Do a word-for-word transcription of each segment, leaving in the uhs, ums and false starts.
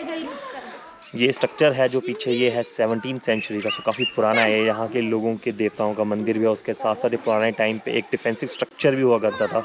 ये स्ट्रक्चर है जो पीछे ये है सेवनटीन सेंचुरी का, सो काफ़ी पुराना है। यहाँ के लोगों के देवताओं का मंदिर भी है, उसके साथ साथ पुराने टाइम पे एक डिफेंसिव स्ट्रक्चर भी हुआ करता था।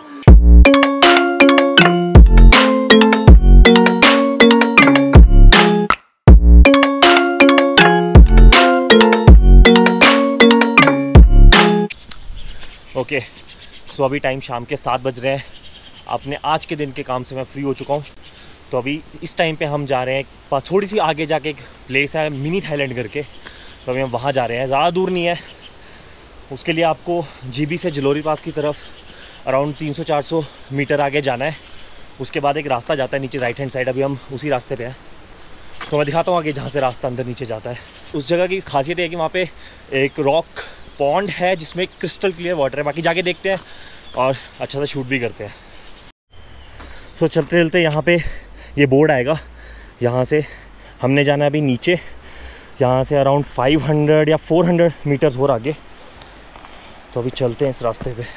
ओके okay, सो अभी टाइम शाम के सात बज रहे हैं। अपने आज के दिन के काम से मैं फ्री हो चुका हूँ। तो अभी इस टाइम पे हम जा रहे हैं, थोड़ी सी आगे जाके एक प्लेस है मिनी थाईलैंड करके, तो अभी हम वहाँ जा रहे हैं। ज़्यादा दूर नहीं है, उसके लिए आपको जीबी से जलोरी पास की तरफ अराउंड तीन सौ चार सौ मीटर आगे जाना है। उसके बाद एक रास्ता जाता है नीचे राइट हैंड साइड, अभी हम उसी रास्ते पे हैं। तो मैं दिखाता हूँ आगे जहाँ से रास्ता अंदर नीचे जाता है। उस जगह की खासियत है कि वहाँ पे एक रॉक पॉन्ड है जिसमें क्रिस्टल क्लियर वाटर है। बाकी जाके देखते हैं और अच्छा सा शूट भी करते हैं। सो चलते चलते यहाँ पे ये बोर्ड आएगा, यहाँ से हमने जाना है अभी नीचे। यहाँ से अराउंड फाइव हंड्रेड या फोर हंड्रेड मीटर्स और आगे। तो अभी चलते हैं इस रास्ते पे।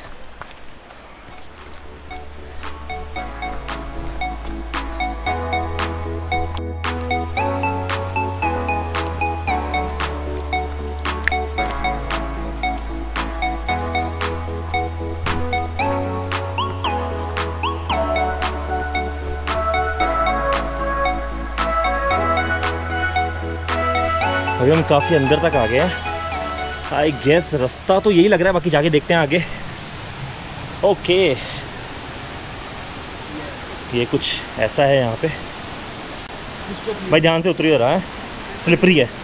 अभी हम काफ़ी अंदर तक आ गए हैं। आई गेस रास्ता तो यही लग रहा है, बाकी जाके देखते हैं आगे। ओके, ये कुछ ऐसा है यहाँ पे। भाई ध्यान से उतरी हो रहा है, स्लिपरी है।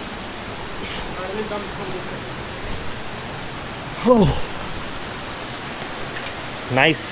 Oh nice.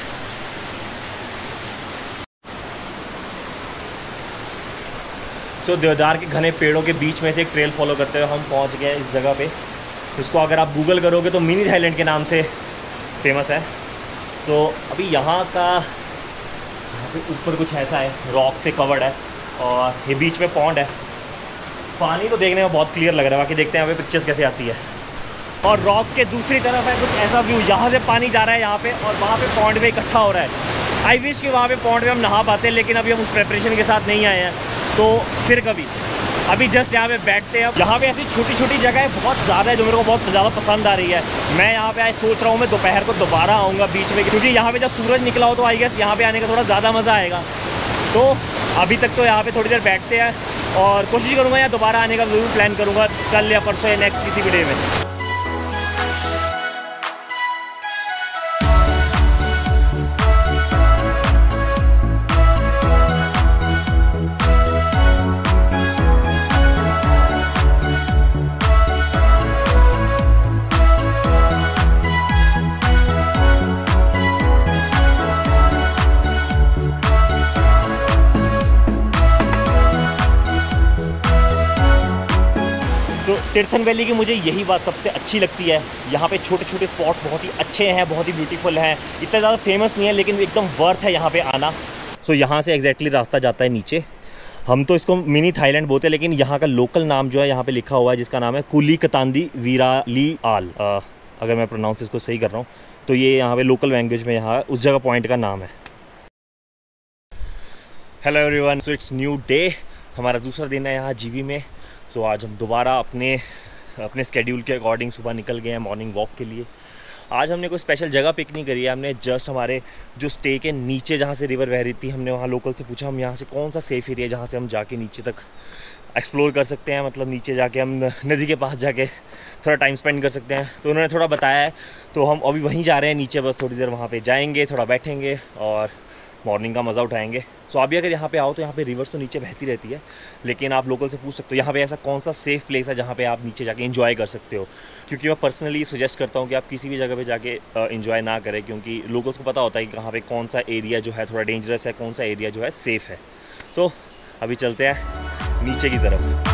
सो so, देवदार के घने पेड़ों के बीच में से एक ट्रेल फॉलो करते हुए हम पहुंच गए इस जगह पे। इसको अगर आप गूगल करोगे तो मिनी थाईलैंड के नाम से फेमस है। सो so, अभी यहाँ का यहाँ पे ऊपर कुछ ऐसा है, रॉक से कवर्ड है और ये बीच में पॉन्ड है। पानी तो देखने में बहुत क्लियर लग रहा है, बाकी देखते हैं यहाँ पे पिक्चर्स कैसे आती है। और रॉक के दूसरी तरफ है कुछ ऐसा व्यू, यहाँ से पानी जा रहा है यहाँ पे और वहाँ पे पॉन्ड में इकट्ठा हो रहा है। आई विश कि वहाँ पे पॉन्ड में हम नहा पाते, लेकिन अभी हम उस प्रेपरेशन के साथ नहीं आए हैं, तो फिर कभी। अभी जस्ट यहाँ पे बैठते हैं। यहाँ पे ऐसी छोटी छोटी जगह बहुत ज़्यादा है जो मेरे को बहुत ज़्यादा पसंद आ रही है। मैं यहाँ पे आज सोच रहा हूँ मैं दोपहर को दोबारा आऊँगा बीच में, क्योंकि यहाँ पे जब सूरज निकला हो तो आई गेस यहाँ पे आने का थोड़ा ज़्यादा मज़ा आएगा। तो अभी तक तो यहाँ पे थोड़ी देर बैठते हैं और कोशिश करूँगा या दोबारा आने का ज़रूर प्लान करूँगा कल या परसों या नेक्स्ट किसी वीडियो में। तो तीर्थन वैली की मुझे यही बात सबसे अच्छी लगती है। यहाँ पे छोटे छोटे स्पॉट्स बहुत ही अच्छे हैं, बहुत ही ब्यूटीफुल हैं। इतना ज़्यादा फेमस नहीं है लेकिन एकदम वर्थ है यहाँ पे आना। सो so, यहाँ से एग्जैक्टली रास्ता जाता है नीचे। हम तो इसको मिनी थाईलैंड बोलते हैं, लेकिन यहाँ का लोकल नाम जो है यहाँ पे लिखा हुआ है जिसका नाम है कुलीकतांदी वीराली आल। आ, अगर मैं प्रोनाउंस इसको सही कर रहा हूँ तो ये यहाँ पे लोकल लैंग्वेज में यहाँ उस जगह पॉइंट का नाम है। Hello everyone, so it's new day. हमारा दूसरा दिन है यहाँ जीबी में। तो आज हम दोबारा अपने अपने स्केड्यूल के अकॉर्डिंग सुबह निकल गए हैं मॉर्निंग वॉक के लिए। आज हमने कोई स्पेशल जगह पिक नहीं करी है, हमने जस्ट हमारे जो स्टे के नीचे जहाँ से रिवर बह रही थी, हमने वहाँ लोकल से पूछा हम यहाँ से कौन सा सेफ़ एरिया है जहाँ से हम जाके नीचे तक एक्सप्लोर कर सकते हैं, मतलब नीचे जाके हम नदी के पास जाके थोड़ा टाइम स्पेंड कर सकते हैं। तो उन्होंने थोड़ा बताया है, तो हम अभी वहीं जा रहे हैं नीचे। बस थोड़ी देर वहाँ पर जाएँगे, थोड़ा बैठेंगे और मॉर्निंग का मज़ा उठाएंगे। सो अभी अगर यहाँ पे आओ तो यहाँ पे रिवर्स तो नीचे बहती रहती है, लेकिन आप लोकल से पूछ सकते हो यहाँ पे ऐसा कौन सा सेफ़ प्लेस है जहाँ पे आप नीचे जाके एंजॉय कर सकते हो। क्योंकि मैं पर्सनली सजेस्ट करता हूँ कि आप किसी भी जगह पे जाके एंजॉय ना करें, क्योंकि लोगों को पता होता है कि कहाँ पे कौन सा एरिया जो है थोड़ा डेंजरस है, कौन सा एरिया जो है सेफ़ है। तो अभी चलते हैं नीचे की तरफ।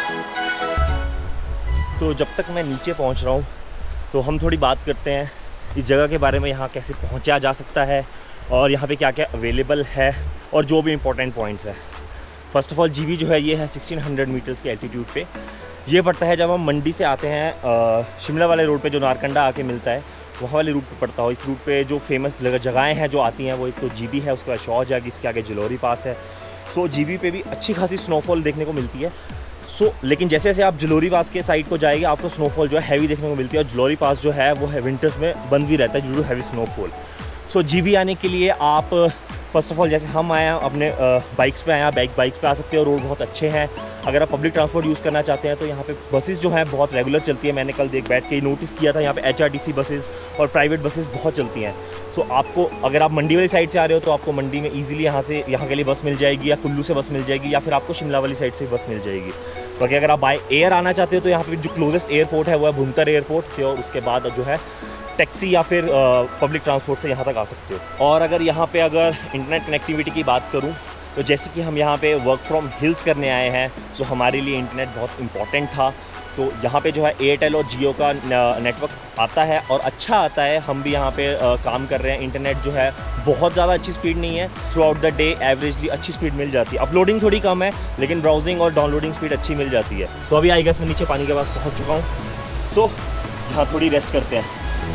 तो जब तक मैं नीचे पहुंच रहा हूं तो हम थोड़ी बात करते हैं इस जगह के बारे में, यहाँ कैसे पहुँचा जा सकता है और यहाँ पे क्या क्या अवेलेबल है और जो भी इम्पोर्टेंट पॉइंट्स है। फ़र्स्ट ऑफ ऑल जीबी जो है ये है सिक्सटीन हंड्रेड मीटर्स के एल्टीट्यूड पे। ये पड़ता है जब हम मंडी से आते हैं शिमला वाले रोड पे, जो नारकंडा आके मिलता है वहाँ वाले रूट पे पड़ता हो। इस रूट पे जो फेमस जगहें हैं जो आती हैं वो एक तो जीबी है, उसके बाद शौज है, इसके आगे जलोरी पास है। सो जीबी पे भी अच्छी खासी स्नोफॉल देखने को मिलती है। सो so, लेकिन जैसे जैसे आप जलोरी पास के साइड को जाएंगे आपको स्नोफॉल जो है हैवी देखने को मिलती है, और जलोरी पास जो है वो है विंटर्स में बंद भी रहता है due to heavy snowfall. So Jibhi आने के लिए आप फ़र्स्ट ऑफ ऑल जैसे हम आए हैं अपने बाइक्स पे आए हैं, बाइक बाइक्स पे आ सकते हो, रोड बहुत अच्छे हैं। अगर आप पब्लिक ट्रांसपोर्ट यूज़ करना चाहते हैं तो यहाँ पे बसेस जो हैं बहुत रेगुलर चलती है। मैंने कल देख बैठ के नोटिस किया था, यहाँ पे एचआरटीसी बसेस और प्राइवेट बसेस बहुत चलती हैं। सो आपको अगर आप मंडी वाली साइड से आ रहे हो तो आपको मंडी में ईजिली यहाँ से यहाँ के लिए बस मिल जाएगी, या कुल्लू से बस मिल जाएगी, या फिर आपको शिमला वाली साइड से बस मिल जाएगी। बाकी अगर आप बाय एयर आना चाहते हो तो यहाँ पर जो क्लोजेस्ट एयरपोर्ट है वो है भुंतर एयरपोर्ट, और उसके बाद जो है टैक्सी या फिर पब्लिक ट्रांसपोर्ट से यहाँ तक आ सकते हो। और अगर यहाँ पे अगर इंटरनेट कनेक्टिविटी की बात करूँ तो जैसे कि हम यहाँ पे वर्क फ्रॉम हिल्स करने आए हैं, तो हमारे लिए इंटरनेट बहुत इंपॉर्टेंट था। तो यहाँ पे जो है एयरटेल और जियो का नेटवर्क आता है और अच्छा आता है। हम भी यहाँ पे आ, काम कर रहे हैं। इंटरनेट जो है बहुत ज़्यादा अच्छी स्पीड नहीं है, throughout the day averagely अच्छी स्पीड मिल जाती है। अपलोडिंग थोड़ी कम है लेकिन ब्राउजिंग और डाउनलोडिंग स्पीड अच्छी मिल जाती है। तो अभी आई गेस मैं नीचे पानी के पास पहुँच चुका हूँ। सो यहाँ थोड़ी रेस्ट करते हैं।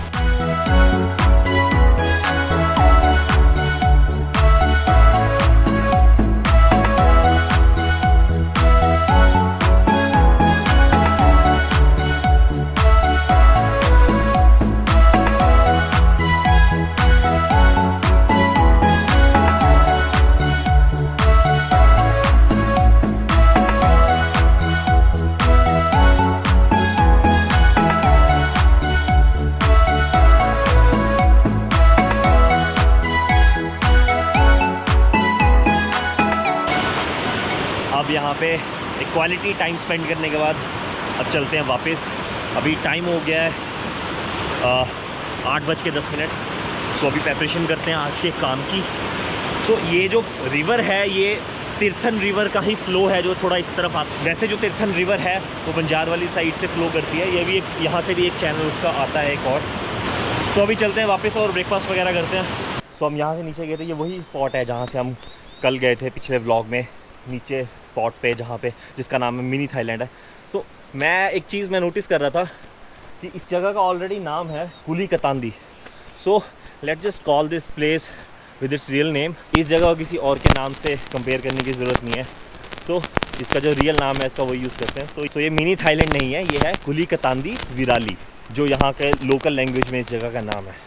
अब यहाँ पे एक क्वालिटी टाइम स्पेंड करने के बाद अब चलते हैं वापस। अभी टाइम हो गया है आठ बज के दस मिनट। सो अभी प्रेपरेशन करते हैं आज के काम की। सो ये जो रिवर है ये तीर्थन रिवर का ही फ़्लो है जो थोड़ा इस तरफ आता है। वैसे जो तीर्थन रिवर है वो बंजार वाली साइड से फ़्लो करती है। ये भी एक यहाँ से भी एक चैनल उसका आता है एक और। तो अभी चलते हैं वापस और ब्रेकफास्ट वगैरह करते हैं। सो हम यहाँ से नीचे गए थे, ये वही स्पॉट है जहाँ से हम कल गए थे पिछले व्लॉग में, नीचे स्पॉट पे जहाँ पे जिसका नाम है मिनी थाईलैंड है। सो so, मैं एक चीज़ मैं नोटिस कर रहा था कि इस जगह का ऑलरेडी नाम है Kuli Katandi. So let just call this place with its real name. इस जगह को किसी और के नाम से कंपेयर करने की ज़रूरत नहीं है। सो so, इसका जो रियल नाम है इसका वो यूज़ करते हैं। तो so, so ये मिनी थाईलैंड नहीं है, ये है कुली कतांदी विराली, जो यहाँ के लोकल लैंग्वेज में इस जगह का नाम है।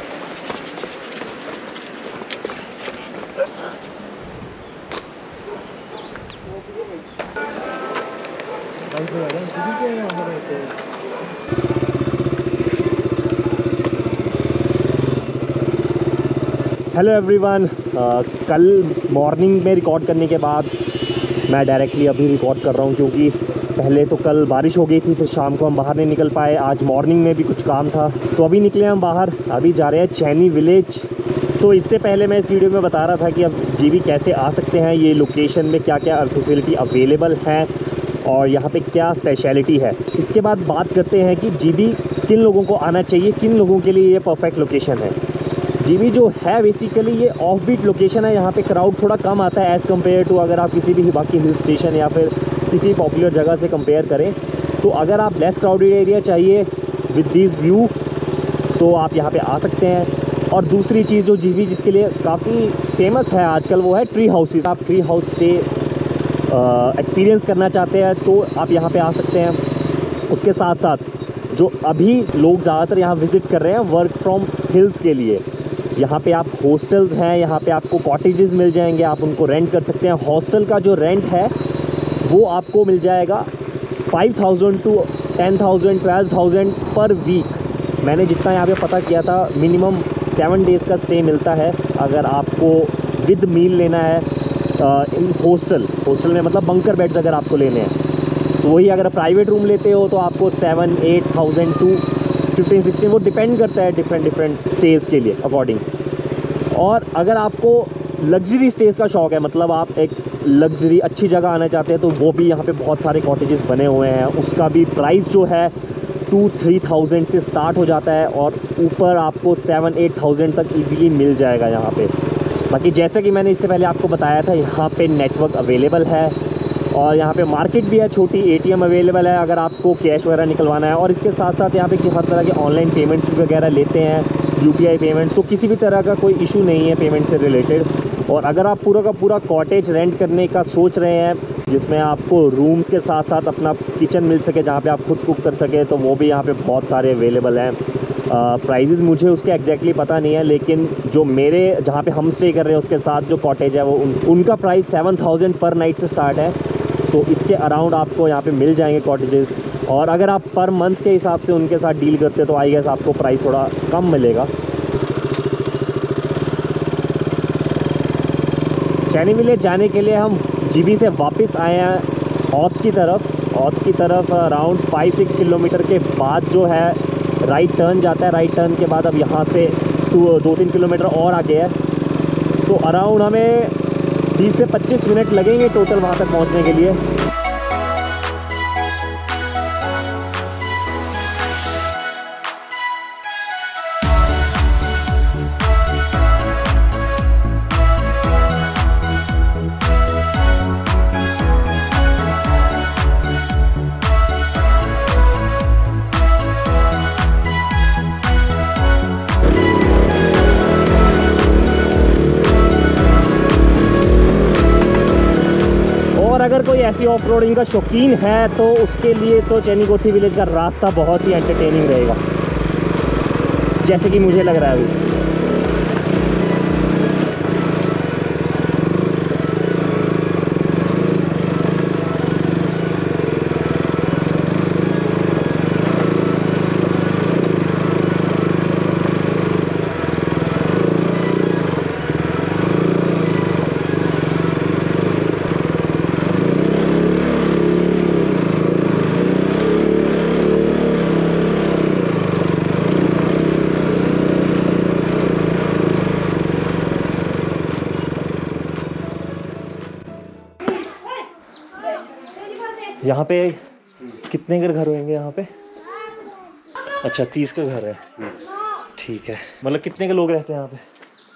हेलो एवरीवन, कल मॉर्निंग में रिकॉर्ड करने के बाद मैं डायरेक्टली अभी रिकॉर्ड कर रहा हूँ, क्योंकि पहले तो कल बारिश हो गई थी, फिर शाम को हम बाहर नहीं निकल पाए। आज मॉर्निंग में भी कुछ काम था तो अभी निकले हम बाहर। अभी जा रहे हैं चैनी विलेज। तो इससे पहले मैं इस वीडियो में बता रहा था कि अब जीबी कैसे आ सकते हैं, ये लोकेशन में क्या क्या फैसिलिटी अवेलेबल हैं और यहाँ पे क्या स्पेशलिटी है। इसके बाद बात करते हैं कि जीबी किन लोगों को आना चाहिए, किन लोगों के लिए ये परफेक्ट लोकेशन है। जीबी जो है बेसिकली ये ऑफ बीट लोकेशन है, यहाँ पे क्राउड थोड़ा कम आता है एज़ कम्पेयर टू अगर आप किसी भी बाकी हिल स्टेशन या फिर किसी पॉपुलर जगह से कंपेयर करें। तो अगर आप लेस क्राउडेड एरिया चाहिए विद दिस व्यू तो आप यहाँ पे आ सकते हैं। और दूसरी चीज़ जो जीबी जिसके लिए काफ़ी फेमस है आजकल वो है ट्री हाउसेस। आप ट्री हाउस स्टे एक्सपीरियंस करना चाहते हैं तो आप यहाँ पे आ सकते हैं। उसके साथ साथ जो अभी लोग ज़्यादातर यहाँ विज़िट कर रहे हैं वर्क फ्रॉम हिल्स के लिए, यहाँ पे आप हॉस्टल्स हैं, यहाँ पे आपको कॉटेजेस मिल जाएंगे, आप उनको रेंट कर सकते हैं। हॉस्टल का जो रेंट है वो आपको मिल जाएगा five thousand to ten thousand twelve thousand per week. मैंने जितना यहाँ पे पता किया था मिनिमम सेवन डेज़ का स्टे मिलता है अगर आपको विद मील लेना है इन हॉस्टल। हॉस्टल में मतलब बंकर बेड्स अगर आपको लेने हैं तो वही अगर प्राइवेट रूम लेते हो तो आपको seven eight thousand to fifteen sixteen, वो डिपेंड करता है डिफरेंट डिफरेंट स्टेज़ के लिए अकॉर्डिंग। और अगर आपको लग्जरी स्टेज़ का शौक़ है, मतलब आप एक लग्जरी अच्छी जगह आना चाहते हैं, तो वो भी यहाँ पे बहुत सारे कॉटेजेस बने हुए हैं। उसका भी प्राइस जो है टू थ्री थाउजेंड से स्टार्ट हो जाता है और ऊपर आपको सेवन एट थाउजेंड तक इजीली मिल जाएगा यहाँ पे। बाकी जैसे कि मैंने इससे पहले आपको बताया था, यहाँ पे नेटवर्क अवेलेबल है और यहाँ पे मार्केट भी है छोटी, एटीएम अवेलेबल है अगर आपको कैश वगैरह निकलवाना है। और इसके साथ साथ यहाँ पे हर तरह के ऑनलाइन पेमेंट्स वगैरह लेते हैं, यूपीआई पेमेंट, तो किसी भी तरह का कोई इशू नहीं है पेमेंट से रिलेटेड। और अगर आप पूरा का पूरा कॉटेज रेंट करने का सोच रहे हैं जिसमें आपको रूम्स के साथ साथ अपना किचन मिल सके जहाँ पे आप खुद कुक कर सके, तो वो भी यहाँ पे बहुत सारे अवेलेबल हैं। प्राइजेज़ मुझे उसके एग्जैक्टली पता नहीं है, लेकिन जो मेरे जहाँ पे हम स्टे कर रहे हैं उसके साथ जो कॉटेज है वो उन, उनका price seven thousand per night से स्टार्ट है। सो इसके अराउंड आपको यहाँ पे मिल जाएंगे कॉटेजेस। और अगर आप पर मंथ के हिसाब से उनके साथ डील करते हो तो आई गेस आपको प्राइस थोड़ा कम मिलेगा। चैनी विलेज जाने के लिए हम जीबी से वापस आए हैं औध की तरफ। औध की तरफ अराउंड फाइव सिक्स किलोमीटर के बाद जो है राइट टर्न जाता है। राइट टर्न के बाद अब यहाँ से टू दो तीन किलोमीटर और आगे है। तो अराउंड हमें बीस से पच्चीस मिनट लगेंगे टोटल वहाँ तक पहुँचने के लिए। अगर कोई ऐसी ऑफ रोडिंग का शौकीन है तो उसके लिए तो चैनीकोठी विलेज का रास्ता बहुत ही एंटरटेनिंग रहेगा, जैसे कि मुझे लग रहा है अभी। यहाँ पे कितने के घर होंगे यहाँ पे? अच्छा तीस का घर है, ठीक है। मतलब कितने के लोग रहते हैं यहाँ पे?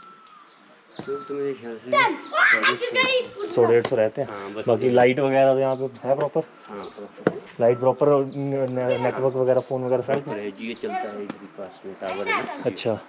सौ डेढ़ सौ रहते हैं। हाँ, बाकी लाइट वगैरह तो यहाँ पे है प्रॉपर? हाँ, लाइट प्रॉपर, नेटवर्क वगैरह फ़ोन वगैरह सब जियो चलता है पास में, टावर है। अच्छा,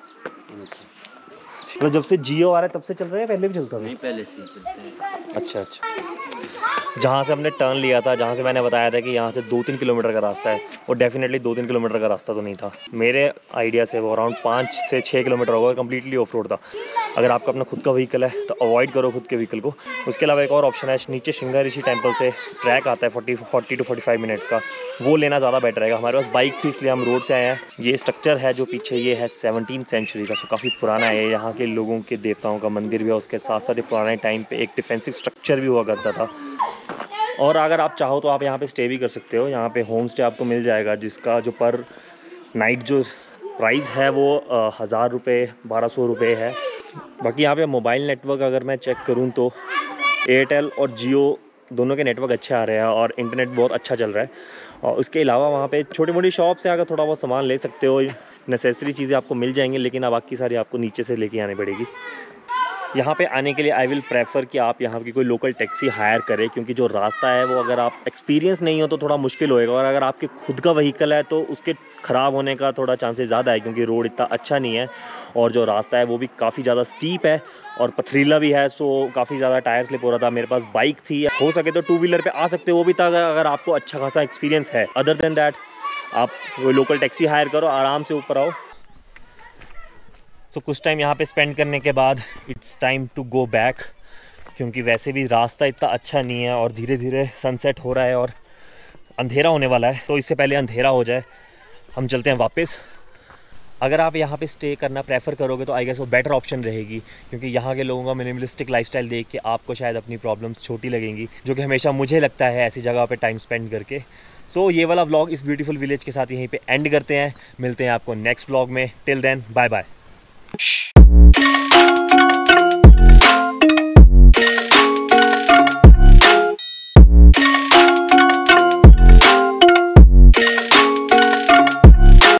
मतलब जब से जियो आ रहा है तब से चल रहा है, पहले भी चलता था? नहीं, पहले से चलते हैं। अच्छा अच्छा। जहाँ से हमने टर्न लिया था, जहाँ से मैंने बताया था कि यहाँ से दो तीन किलोमीटर का रास्ता है, और डेफिनेटली दो तीन किलोमीटर का रास्ता तो नहीं था मेरे आइडिया से, वो अराउंड पाँच से छः किलोमीटर होगा। कम्प्लीटली ऑफ रोड था। अगर आपका अपना खुद का व्हीकल है तो अवॉइड करो खुद के व्हीकल को। उसके अलावा एक और ऑप्शन है, नीचे श्रृंगार ऋषि टेम्पल से ट्रैक आता है forty forty to forty five minutes का, वो लेना ज़्यादा बेटर रहेगा। हमारे पास बाइक थी इसलिए हम रोड से आए हैं। ये स्ट्रक्चर है जो पीछे, ये है सेवनटीन सेंचुरी का, सो काफ़ी पुराना है। यहाँ के लोगों के देवताओं का मंदिर भी है, उसके साथ साथ पुराने टाइम पे एक डिफेंसिव स्ट्रक्चर भी हुआ करता था। और अगर आप चाहो तो आप यहाँ पे स्टे भी कर सकते हो। यहाँ पे होम स्टे आपको मिल जाएगा, जिसका जो पर नाइट जो प्राइस है वो हज़ार रुपये बारह सौ रुपये है। बाकी यहाँ पे मोबाइल नेटवर्क अगर मैं चेक करूँ तो एयरटेल और जियो दोनों के नेटवर्क अच्छे आ रहे हैं और इंटरनेट बहुत अच्छा चल रहा है। और उसके अलावा वहाँ पे छोटी मोटी शॉप से अगर थोड़ा बहुत सामान ले सकते हो, नेसेसरी चीज़ें आपको मिल जाएंगी, लेकिन अब बाकी सारी आपको नीचे से लेके आनी पड़ेगी। यहाँ पे आने के लिए आई विल प्रेफर कि आप यहाँ की कोई लोकल टैक्सी हायर करें, क्योंकि जो रास्ता है वो अगर आप एक्सपीरियंस नहीं हो तो थोड़ा मुश्किल होएगा। और अगर आपके खुद का व्हीकल है तो उसके ख़राब होने का थोड़ा चांसेस ज़्यादा है, क्योंकि रोड इतना अच्छा नहीं है और जो रास्ता है वो भी काफ़ी ज़्यादा स्टीप है और पथरीला भी है। सो काफ़ी ज़्यादा टायर स्लिप हो रहा था। मेरे पास बाइक थी, हो सके तो टू व्हीलर पे आ सकते हो, वो भी था अगर आपको अच्छा खासा एक्सपीरियंस है। अदर देन दैट आप वो लोकल टैक्सी हायर करो, आराम से ऊपर आओ। सो so, कुछ टाइम यहाँ पे स्पेंड करने के बाद it's time to go back, क्योंकि वैसे भी रास्ता इतना अच्छा नहीं है और धीरे धीरे सनसेट हो रहा है और अंधेरा होने वाला है। तो इससे पहले अंधेरा हो जाए हम चलते हैं वापस। अगर आप यहाँ पे स्टे करना प्रेफर करोगे तो आई गेस वो बेटर ऑप्शन रहेगी, क्योंकि यहाँ के लोगों का मिनिमलिस्टिक लाइफस्टाइल देख के आपको शायद अपनी प्रॉब्लम्स छोटी लगेंगी, जो कि हमेशा मुझे लगता है ऐसी जगह पे टाइम स्पेंड करके। सो so, ये वाला व्लॉग इस ब्यूटीफुल विलेज के साथ यहीं पे एंड करते हैं। मिलते हैं आपको नेक्स्ट व्लॉग में। Till then bye bye.